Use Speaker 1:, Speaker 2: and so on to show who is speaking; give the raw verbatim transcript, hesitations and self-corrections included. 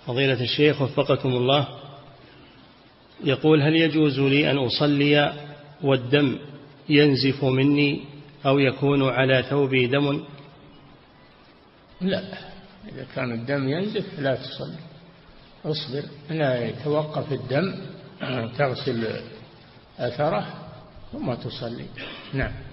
Speaker 1: فضيلة الشيخ وفقكم الله، يقول: هل يجوز لي أن أصلي والدم ينزف مني أو يكون على ثوبي دم؟
Speaker 2: لا، إذا كان الدم ينزف لا تصلي، اصبر لا يتوقف الدم، تغسل أثره ثم تصلي. نعم.